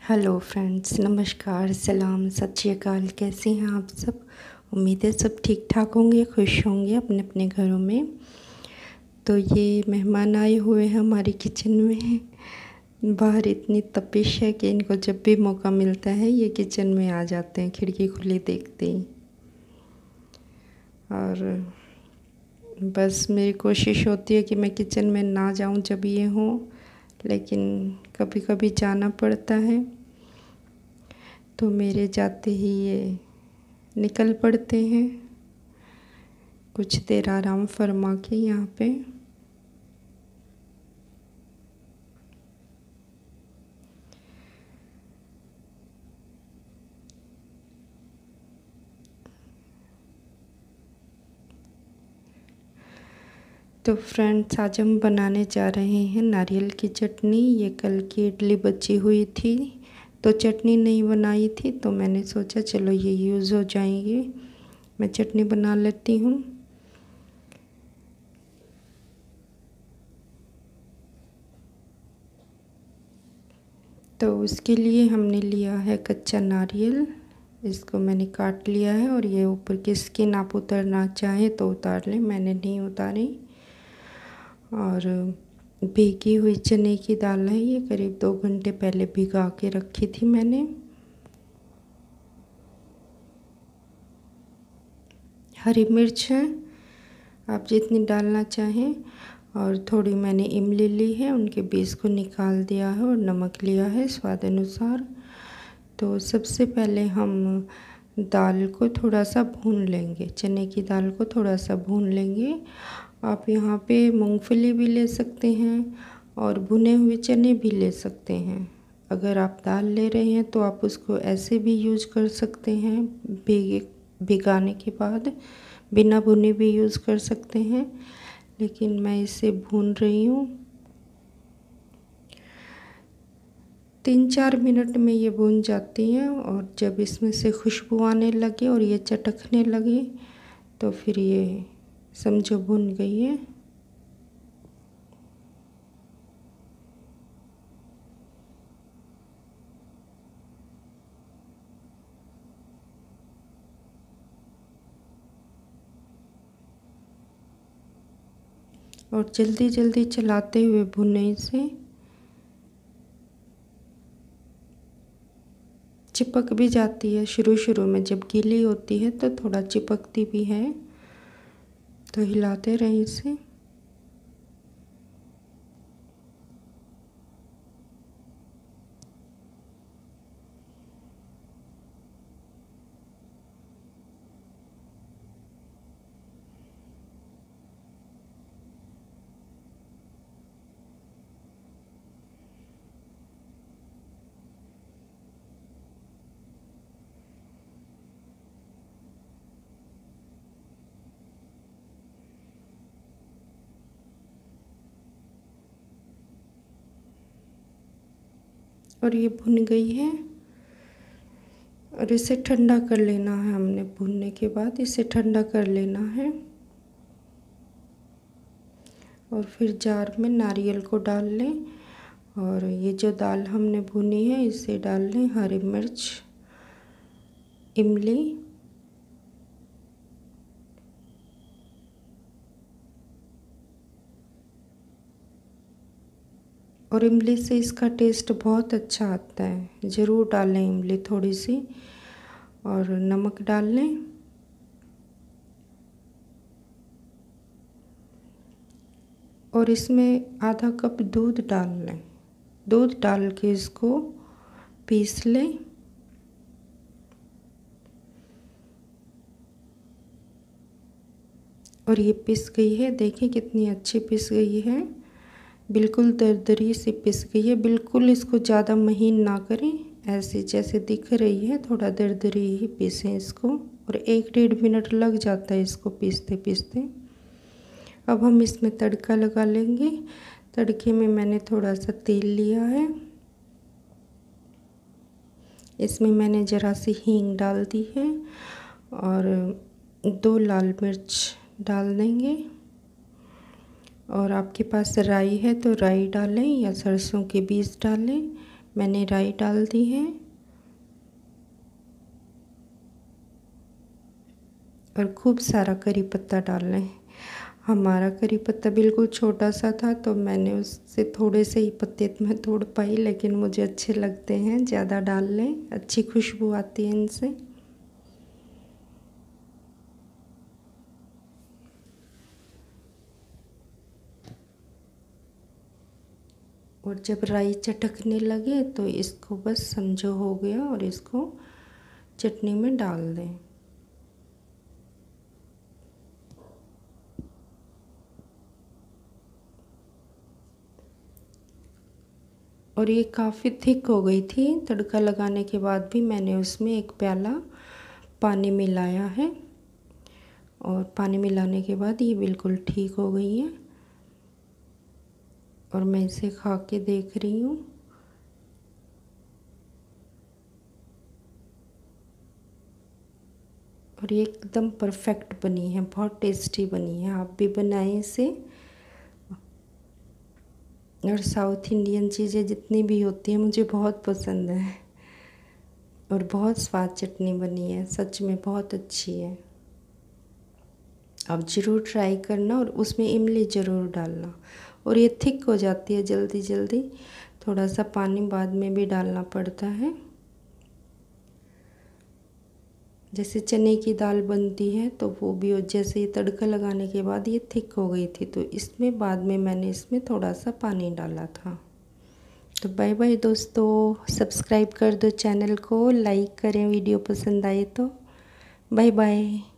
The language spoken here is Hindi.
हेलो फ्रेंड्स, नमस्कार, सलाम, सत श्री अकाल। कैसे हैं आप सब? उम्मीद है सब ठीक ठाक होंगे, खुश होंगे अपने अपने घरों में। तो ये मेहमान आए हुए हैं हमारी किचन में। बाहर इतनी तपिश है कि इनको जब भी मौका मिलता है ये किचन में आ जाते हैं, खिड़की खुली देखते ही। और बस मेरी कोशिश होती है कि मैं किचन में ना जाऊं जब ये हों, लेकिन कभी कभी जाना पड़ता है। तो मेरे जाते ही ये निकल पड़ते हैं, कुछ देर आराम फरमा के यहाँ पे। तो फ्रेंड्स, आज हम बनाने जा रहे हैं नारियल की चटनी। ये कल की इडली बची हुई थी तो चटनी नहीं बनाई थी, तो मैंने सोचा चलो ये यूज़ हो जाएंगे, मैं चटनी बना लेती हूँ। तो उसके लिए हमने लिया है कच्चा नारियल। इसको मैंने काट लिया है और ये ऊपर की स्किन आप उतारना चाहें तो उतार लें, मैंने नहीं उतारी। और भीगी हुई चने की दाल है, ये करीब 2 घंटे पहले भिगा के रखी थी मैंने। हरी मिर्च है, आप जितनी डालना चाहें। और थोड़ी मैंने इमली ली है, उनके बीज को निकाल दिया है। और नमक लिया है स्वाद अनुसार। तो सबसे पहले हम दाल को थोड़ा सा भून लेंगे, चने की दाल को थोड़ा सा भून लेंगे। आप यहाँ पे मूंगफली भी ले सकते हैं और भुने हुए चने भी ले सकते हैं। अगर आप दाल ले रहे हैं तो आप उसको ऐसे भी यूज़ कर सकते हैं, भिगाने के बाद बिना भुने भी यूज़ कर सकते हैं, लेकिन मैं इसे भून रही हूँ। 3-4 मिनट में ये भून जाती हैं। और जब इसमें से खुशबू आने लगे और ये चटकने लगे तो फिर ये समझो भुन गई है। और जल्दी जल्दी चलाते हुए भुने इसे। चिपक भी जाती है शुरू शुरू में, जब गीली होती है तो थोड़ा चिपकती भी है, तो हिलाते रहें इसे। और ये भुन गई है। और इसे ठंडा कर लेना है, हमने भुनने के बाद इसे ठंडा कर लेना है। और फिर जार में नारियल को डाल लें और ये जो दाल हमने भुनी है इसे डाल लें। हरी मिर्च, इमली, और इमली से इसका टेस्ट बहुत अच्छा आता है, ज़रूर डालें इमली थोड़ी सी। और नमक डाल लें। और इसमें आधा कप दूध डाल लें। दूध डाल के इसको पीस लें। और ये पिस गई है, देखिए कितनी अच्छी पिस गई है, बिल्कुल दरदरी से पिस गई है। बिल्कुल इसको ज़्यादा महीन ना करें, ऐसे जैसे दिख रही है थोड़ा दरदरी ही पीसें इसको। और 1-1.5 मिनट लग जाता है इसको पीसते पीसते। अब हम इसमें तड़का लगा लेंगे। तड़के में मैंने थोड़ा सा तेल लिया है, इसमें मैंने ज़रा सी हींग डाल दी है और 2 लाल मिर्च डाल देंगे। और आपके पास राई है तो राई डालें या सरसों के बीज डालें। मैंने राई डाल दी है और खूब सारा करी पत्ता डालना है। हमारा करी पत्ता बिल्कुल छोटा सा था तो मैंने उससे थोड़े से ही पत्ते मैं तोड़ पाई, लेकिन मुझे अच्छे लगते हैं, ज़्यादा डाल लें, अच्छी खुशबू आती है इनसे। और जब राई चटकने लगे तो इसको बस समझो हो गया और इसको चटनी में डाल दें। और ये काफ़ी थिक हो गई थी। तड़का लगाने के बाद भी मैंने उसमें 1 प्याला पानी मिलाया है और पानी मिलाने के बाद ये बिल्कुल ठीक हो गई है। और मैं इसे खा के देख रही हूँ। और ये एकदम परफेक्ट बनी है, बहुत टेस्टी बनी है। आप भी बनाएं इसे। और साउथ इंडियन चीज़ें जितनी भी होती हैं मुझे बहुत पसंद है। और बहुत स्वाद चटनी बनी है, सच में बहुत अच्छी है। आप ज़रूर ट्राई करना और उसमें इमली ज़रूर डालना। और ये थिक हो जाती है जल्दी जल्दी, थोड़ा सा पानी बाद में भी डालना पड़ता है। जैसे चने की दाल बनती है तो वो भी जैसे ये तड़का लगाने के बाद ये थिक हो गई थी, तो इसमें बाद में मैंने इसमें थोड़ा सा पानी डाला था। तो बाय बाय दोस्तों, सब्सक्राइब कर दो चैनल को, लाइक करें वीडियो पसंद आए तो। Bye bye.